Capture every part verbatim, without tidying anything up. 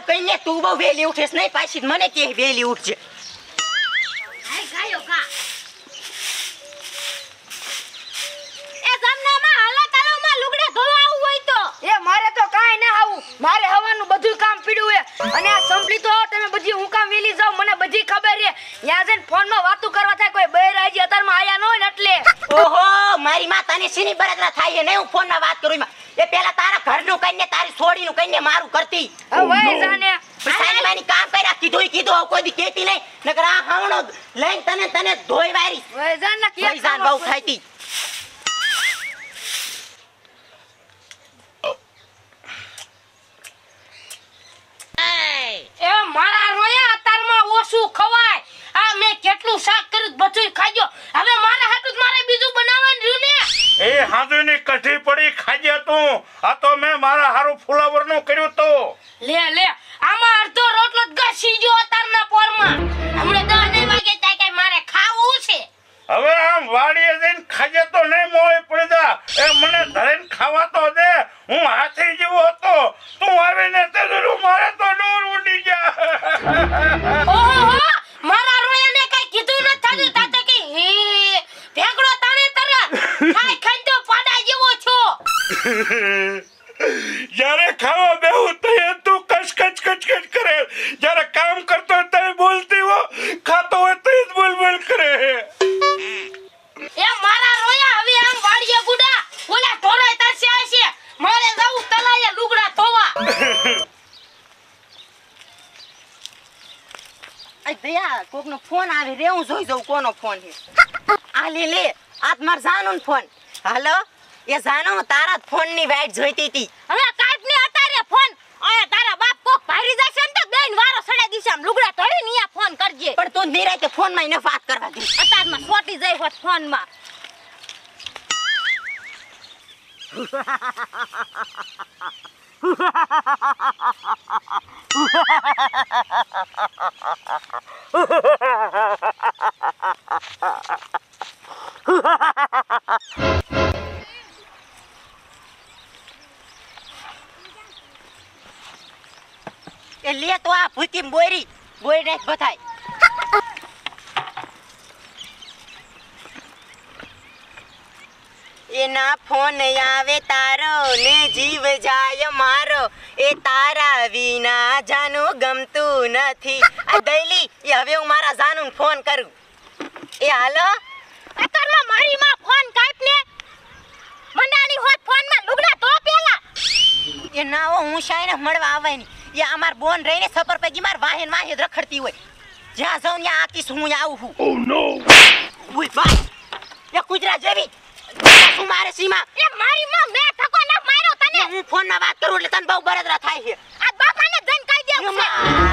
આવું કઈને તું બહુ વેલી ઉઠેસ નહીં પાછી મને કે વેલી ઉઠજે હાય ગાયો કા એ ગામનામાં હાલો તાલોમાં લુગડા ધોવા આવું હોય તો એ મારે તો કાઈ ના આવું મારે હવાનું બધું કામ પીડ્યું હે અને આ સંભળી તો તમે બધી હું કામ વેલી જાવ મને બધી ખબર છે યા જઈને ફોનમાં વાતો કરવા થાય કોઈ બહેરાજી અતારમાં આયા ન હોય ને એટલે ઓહો મારી માં તને સીની બળતરા થાય છે નહીં હું ફોનમાં વાત કરું એમાં એ પેલા તારા ઘરનું કઈને તારી છોડીનું કઈને મારું કરતી હવે વઈ જાને સાની માની કામ કર્યા કીધું કીધું કોઈ દી કેતી નહીં નકર આ હાવણો લઈને તને તને ધોઈ વારી વઈ જાન ના કે વઈ જાન બહુ થાયતી એ મારા રોયા અતારમાં ઓછું ખવાય આ મે કેટલું શાક કર્યું બધું ખાઈ ગયો હવે મારા હાટું મારે બીજું બનાવવાનું રહ્યું ને એ હાંધુની કઢી પડી ખાજે તું આ તો મે મારા હારું ફુલાવરનું કર્યું તો લે લે આમાં અડધો રોટલો જ ઘસી ગયો અતારના પોરમાં હમણે દસ વાગે તાય કે મારે ખાવું છે હવે આમ વાડીએ જઈને ખાજે તો નહીં મોય પડી જા એ મને ધરીને ખાવા તો દે હું હાથી જેવો હતો તું આવીને તે દૂર મારે તો દૂર ઉડી જા ઓહો મારા રોયાને કઈ કીધું ન થાતું તાતે કે હે ભેગડો તાણે તરત ખાઈ ખાઈ તો પાડા જેવો છો જ્યારે ખાવા બેહું તો તું કચ કચ કચ કચ કરે જ્યારે કામ કરતો હોય તો બોલતી હો ખાતો હોય તો જ બોલ બોલ કરે એ મારા રોયા હવે આમ વાડીએ ગુડા ઓલા ઢોરાય તરસે આવશે મારે જાવું તલાયે લુગડા ધોવા આ દયા કોકનો ફોન આવે રે હું જોઈ જાઉં કોનો ફોન છે આ લે લે આજ માર જાનુનો ફોન હાલો એ જાનો તારા ફોન ની વાઈટ જોઈતી હતી હવે કાઈપ ને અતારે ફોન આયા તારા બાપ કોક ભારી જશે ને તો બેન વારો સડે દીશે આમ લુગડા ધોઈ ને આ ફોન કરજે પણ તું નિરાતે ફોન માં એને વાત કરવા દે અતારમાં છોટી જાય હોત ફોન માં એ લે તો આ ભૂતી બોરી બોરી ને બતાય એના ફોન આવે તારો ને જીવ જાય મારો એ તારા વિના જાનું ગમતું નથી આ દઈલી એ હવે હું મારા જાનું ફોન કરું એ હાલો અતારમાં મારી માં ફોન કાઈપ ને મંડાણી હોત ફોન માં લુગડા ધો પેલા એ ના હો હું શાયને મળવા આવવાની એ અમાર બોન રહીને સફર પૈકી માર વાહેન વાહે રખડતી હોય જ્યાં જાઉં ત્યાં આકીશ હું આવું હું ઓ નો ઉઈ બા એ કુતરા જેવી તું મારે સીમા એ મારી માં મે થકો ન માર્યો તને હું ફોન માં વાત કરું એટલે તને બહુ બળતરા થાય છે આ બાપાને જઈને કહી દે એમાં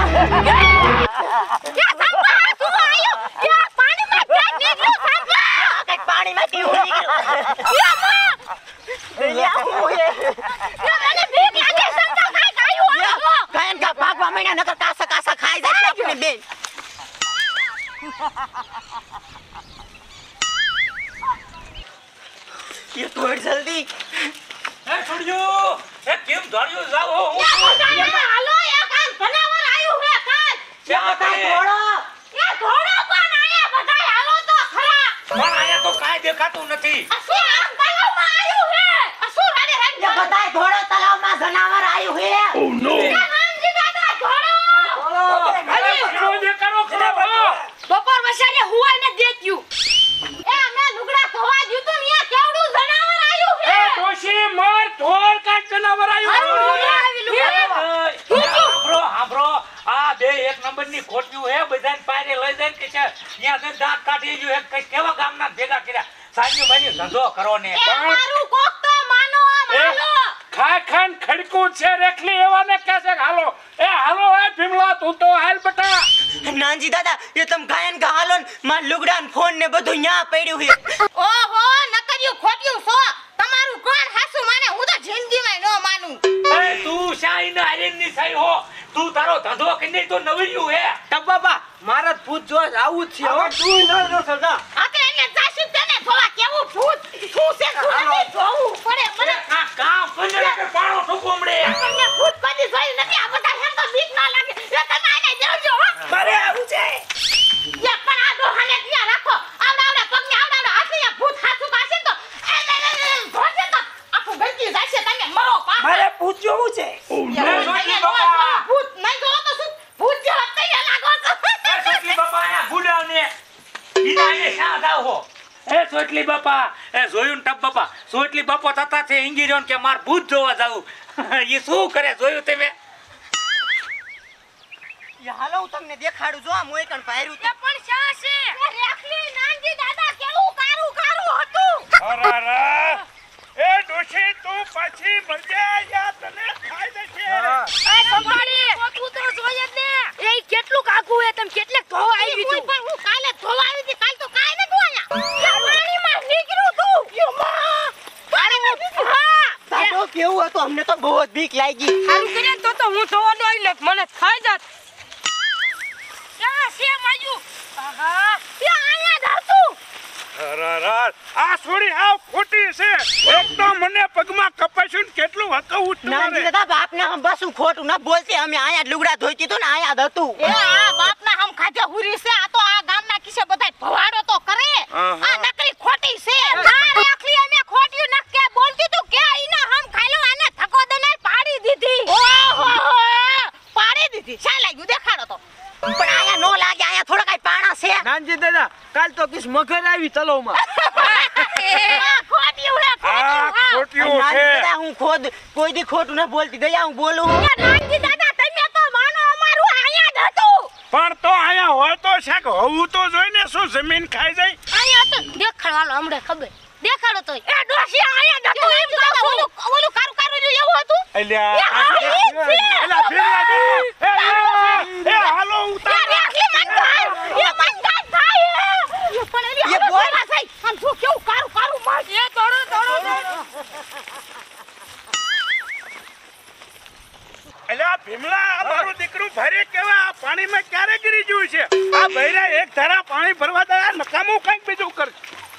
કે સંભા તું આયો કે પાણી માં ક્યાં નીકળ્યો સંભા કઈ પાણી માંથી હું નીકળ્યો એ આવું હે કે મને ભીખ લાગે સંભા કાઈ ગાયું કાયન કા ભાગવા મહિના નકર કાસા કાસા ખાઈ જાય છે બેન ये तोड़ जल्दी ए छोड़ियो ए केम દોડ્યો જાવ હો એ હાલો એ કાન બનાવર આયું હે કાન ક્યાં કા કરે ઘોડો એ ઘોડો કોણ આયા બધાય હાલો તો ખરા પણ આયા તો કાઈ દેખાતું નથી અસુર આમ તલાવમાં આયું હે અસુર આને ये રંગ बताए घोड़ो तालाब में जनावर आयु है ઓ નો રામજી દાદા ઘોડો અરે દે કરો ખરાબ બપોર વસારે હુવાય ને દેખ્યું એ મે લુગડા ધોવા જ્યું તું ને કેવડું જનાવર આયું હે એ ડોશી માર ઢોર કાટ જનાવર આવ્યું હાબરો હાબરો આ બે એક નંબર ની ખોટ્યું હે બધાને પારે લઈ જાય કે છે ત્યાં જઈને દાંત કાઢી જો એક કઈ કેવા ગામના ભેગા કર્યા સાંજે મારી ધંધો કરો ને એ મારું કોક તો માનો આ માલો ખા ખાન ખડકું છે રેખલી એવાને કહે છે હાલો એ હાલો એ ભીમલા તું તો હાલ બટા नानजी दादा ये तुम गायन का हालोन मां लुगडान फोन ने બધું ન્યા પડ્યું છે ઓહો નકર્યું ખોટ્યું સો તમારું કોણ હાસુ માને હું તો જિંદગીમાં ન માનું એ તું શાઈન આર્યન ની થઈ હો તું તારો ધંધો કરીને તો નવર્યું હે તબ બાબા મારા ભૂત જો આવું છે હો તું ન ન સદા આ તે એને જાસુ તને થોડા કેવું ભૂત શું છે શું નથી જોવું પડે મને આ કામ બંને કે પાણો ઠોકો મળે મને ભૂત કદી જોઈ નથી આ બધા હેમ તો બીક ના ક્યાં જાવ હો એ સોટલી બાપા એ જોયું ને ટપ બાપા સોટલી બાપો થતા છે ઇંગીરિયો કે માર ભૂત જોવા જાવું એ શું કરે જોયું તમે એ હાલો હું તમને દેખાડું જો આ મોય કણ પાયરું એ પણ શા છે એ રેખલી નાનજી દાદા કેવું કારું કારું હતું અરે એ ડોશી તું પાછી મરજે યા તને ખાઈ દેશે એ સંભાળી તું તો જોઈએ જ ને એ કેટલું કાકું હે તમે કેટલેક ધોવા આવી હું તું પણ હું કાલે ધોવા આવી હતી કાલ તો કાઈ ન ધોયા યા પાણીમાં નીકળ્યું તું યો માં પાણીમાં હા દાદો કેવું હતું અમને તો બહુ જ બીક લાગી સારું કરે તો તો હું ધોવા ન આવી મને ખાઈ જાત યા સે માજુ આહા યા આયા ધાતું અરે આ છોડી હાવ ખોટી છે એક તો મને પગમાં કપાસ્યું ને કેટલું હકવું નાનજી તમારે દાદા બાપને હમ બસું ખોટું ના બોલતી અમે આયા જ લુગડા ધોઈતી તો ને આયા જ હતું એ આ બાપના હમ ખાજા હુરી છે આ તો આ ગામના કિસે બધાય ભવાડો તો કરે આહા. આ નકરી ખોટી છે ના રાખલી અમે ખોટ્યું ન કે બોલતી તું કે ઈના હમ ખાઈલો આને થકો દને પાડી દીધી ઓહો પાડી દીધી શા લાગ્યું દેખાડો તો પણ આયા નો લાગે આયા થોડા કઈ પાણા છે નાનજી દાદા કાલ તો કિસ મગર આવી તલોમાં ખોટ્યું હે આ ખોટ્યું ખોટ્યું નાનજી છે દાદા હું ખોદ કોઈ દી ખોટું ના બોલતી દયા હું બોલું એ નાનજી દાદા તમે તો માનો અમારું આયા જ હતું પણ તો આયા હોય તો શાક હોવું તો જોઈને શું જમીન ખાઈ જાય આયા તો દેખાડવાલો હમણે ખબર દેખાડો તો એ ડોસી આયા જ હતું એમ કહું ઓલું ઓલું કારું કારું જો એવું હતું અલ્યા એ હા, ઈ જ છે. એલા ફેરવા દો એ એ, એ હાલો એ ઉતાર રાખલી મંગાય એ મંગાય થાય એ પણ એલી એ હવે બોલ. બોલા થાય આમ જો કેવું કારું કારું માર એ તોડો તોડો અલ્યા ભીમલા આ મારું દીકરું ભારે કેવા આ પાણીમાં ક્યારે ગીરી ગયું છે આ ભૈરા એક ધારા પાણી ભરવા દે આ નકામું કંઈક બીજું કર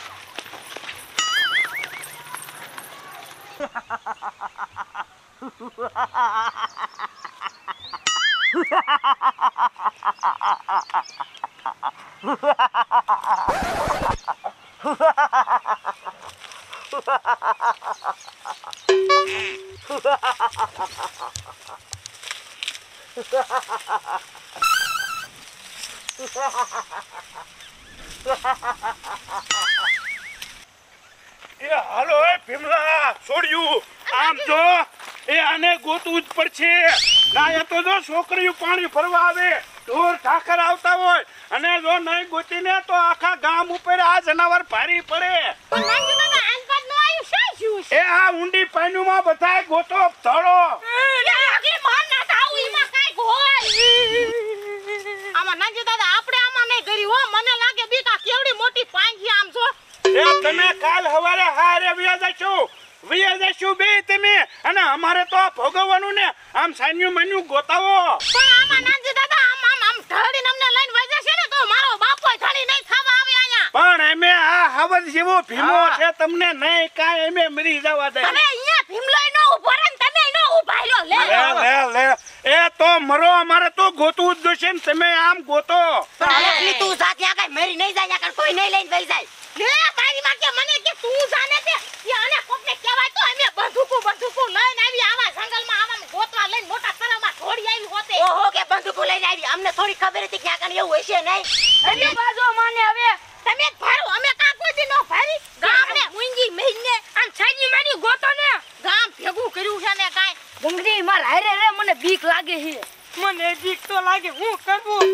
એ હાલો એ ભીમલા છોડ્યું આમ જો એ આને ગોતવું જ પડશે ના એ તો જો છોકરીઓ પાણી ભરવા આવે ઢોર ઠાકર આવતા હોય અને જો નહીં ગોતીને તો આખા ગામ ઉપર આ જનાવર ભારી પડે પણ નાનજી દાદા આનપાદ નો આયું શા થયું એ આ ઊંડી પાણીમાં બધાય ગોતો ધડો એ રાખલી માર ના થાવ ઈમાં કાઈ હોય આમાં નાનજી દાદા આપણે આમાં નહીં કરી હો મને લાગે બીકા કેવડી મોટી પાંખી આમ જો એ તમે કાલ હવારે હારે વ્યા જશો વ્યા જશો બે તમે અને અમારે તો આ ભોગવવાનું ને આમ સાન્યું મન્યું ગોતાવો પણ આમાં નાનજી દાદા આમ આમ આમ ઢળીને અમને લઈને વઈ જશે ને તો મારો બાપો ઢળી નહીં ખાવા આવે અહીંયા પણ એમે આ હવદ જેવો ભીમો છે તમને નહીં કાંઈ એમે મરી જવા દે અરે અહીંયા ભીમલોય નો ઉભો રહે ને તમે નો ઉભા રહ્યો લે લે લે લે એ તો મરો અમારે તો ગોતવું જ જોશે ને તમે આમ ગોતો રાખલી તું જા ત્યાં કઈ મરી નહીં જાય ત્યાં કોઈ નહીં લઈને વઈ જાય લે મારી માં કે મને કે તું જાને તે એ આને કોકને કહેવાય તો અમે બંદૂકો બંદૂકો લઈને આવી આવા જંગલમાં આવા ગોતવા લઈને મોટા તળાવમાં છોડી આવી હોતે ઓહો કે બંદૂકો લઈને આવી અમને થોડી ખબર હતી ક્યાં કાન એવું હશે નહીં એટલે બાજો માને હવે તમે જ ભારો અમે કા કોઈ દી નો ભારી ગામને મુંગી મહિને આમ છાજી મારી ગોતો ને ગામ ભેગું કર્યું છે ને કાઈ ગંગડી માર હારે રે મને બીક લાગે છે મને બીક તો લાગે હું કરવું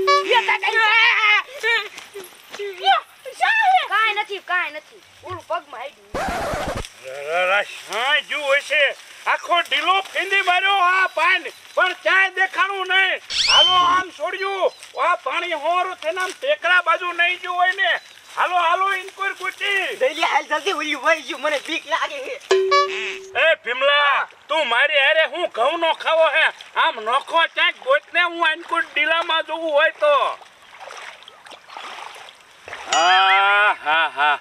કાઈ નથી કાઈ નથી ઓલું પગમાં આઈ હા જો હશે આખો ઢીલો ફેંદી માર્યો આ પાન પણ ચાય દેખાણું નહીં હાલો આમ છોડ્યું આ પાણી હોરું થઈને આમ ટેકરા બાજુ નહીં જો હોય ને હાલો હાલો ઇનકોર ગુટી દઈલી હાલ જલ્દી ઉલ્યું વઈ ગયું મને બીક લાગે છે એ ભીમલા તું મારી હારે હું ઘઉં નો ખાવો હે આમ નોખો ચાક ગોતને હું ઇનકોર ડીલામાં જોવું હોય તો હા હા હા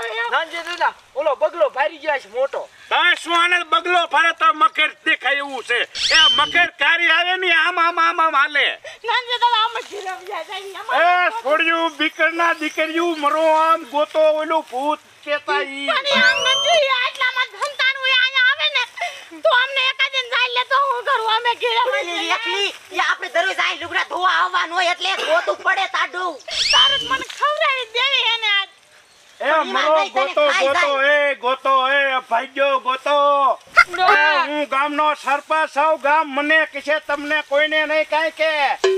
નાનજી દાદા ઓલો બગલો ભારી ગયા છે મોટો. તમે શું આને બગલો ફરે તો મકર દેખાય એવું છે. એ મકર કારી આવે ને આમ આમ આમ આમ હાલે. નાનજી દાદા આમ જ રમ્યા જાય એ છોડ્યું બીકરના દીકરીયું મરો આમ ગોતો ઓલું ભૂત કેતા ઈ. પણ આમ નથી આટલામાં ધંતાનું અહીંયા આવે ને તો અમને એકાદિન જાય લે તો હું કરું અમે ઘેરા એકલી એ આપણે દરરોજ આ લુગડા ધોવા આવવાનું હોય એટલે ગોતું પડે તાડું. તારું મને ખવડાવી દેવી એને આજ એ મરો ગોતો ગોતો એ ગોતો એ ભાગ્યો ગોતો. એ હું ગામનો સરપંચ સૌ ગામ મને કહેશે તમને કોઈને નહીં કાંઈ કે.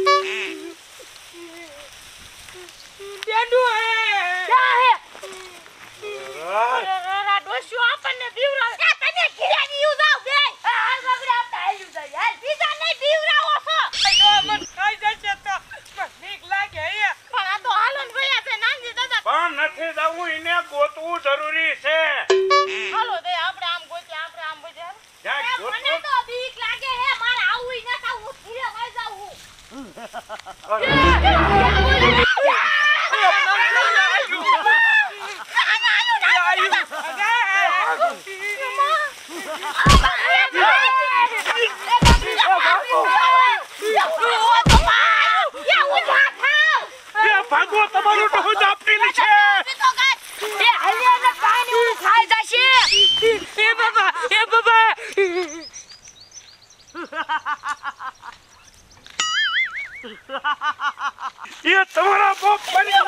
બેડુ હે ક્યાં હે રા ડોસ્યો આપણને બીવરા એ તને ખીરાની યુ જાવ બે હાલ બગડે આપતા હાલ્યું જાય હાલ બીજા નહીં બીવરાવો છો તો મન ખાઈ જશે તો બીક લાગે હે પણ આ તો હાલન ભયા છે નાનજી દાદા પણ નથી જવું એને ગોતવું જરૂરી છે. હાલો દે આપણે આમ ગોતી આપણે આમ બજાર જા મને ગોતો. તો બીક લાગે હે મારે આવું ઈ નતા હું ધીરે વઈ જાઉં ભાગો તમારું તો હું આપેલી છે. એ હલ્યા ને કાઈ ઓલું ખાઈ જશે. એ બાબા એ બાબા એ તમારા બાપ બની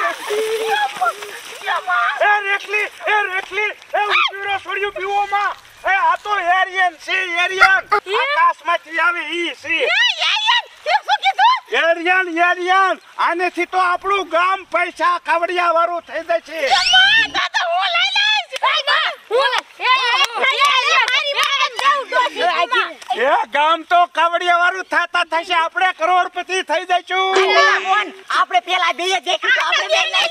એ રેખલી એ રેખલી એ ઉતરો છોડ્યું પીવોમાં. એ આ તો એરિયન છે એરિયન આકાશમાંથી આવે ઈ છે એરિયન એરિયન. આનેથી તો આપણું ગામ પૈસા કાવડિયા વાળું થઈ જશે. એ ગામ તો કાવડિયા વાળું થતા થશે આપણે કરોડપતિ થઈ જઈશું. મોહન આપણે પેલા બે દેખી તો આપણે બે લઈ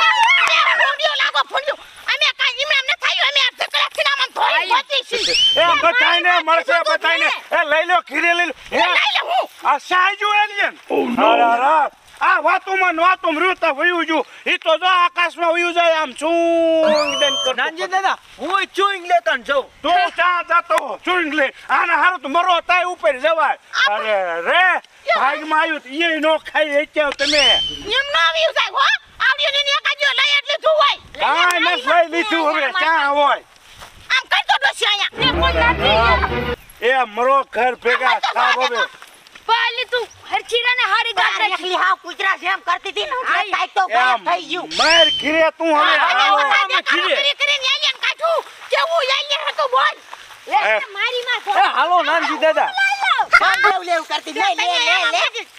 એ બધાને મળશે બધાને. એ લઈ લો ખીરે લઈ લો. એ આ સાઈજુ એલિયન. અરે અરે આ વાતુમાં વાતું મૃત વયું જો ઈ તો જો આકાશમાં વયું જાય આમ ચૂંગ દન કરતો. નાનજી દાદા હું ચૂઈંગ લેતા ને જાઉં. તું ચા જતો ચૂંગ લે આના હારું તો મરો તાય ઉપર જવાય. અરે રે ભાગમાં આવ્યું તો ઈ નો ખાઈ એચ્યા તમે. કાંઈ નથી લઈ લીધું હવે ક્યાં હોય. એ મરો ઘર ભેગા સાબ હવે. પાલી તું હરચીરાને હારી ગાત રાખી. એકલી હાવ કૂતરા જેમ કરતી હતી ને એટલે કાંઈક તો ગાયબ થઈ ગયું. માર ખીરે તું હવે આવો. મારી માં એ હાલો નાનજી દાદા પાંદડું લેવું કરતી લે લે લે લે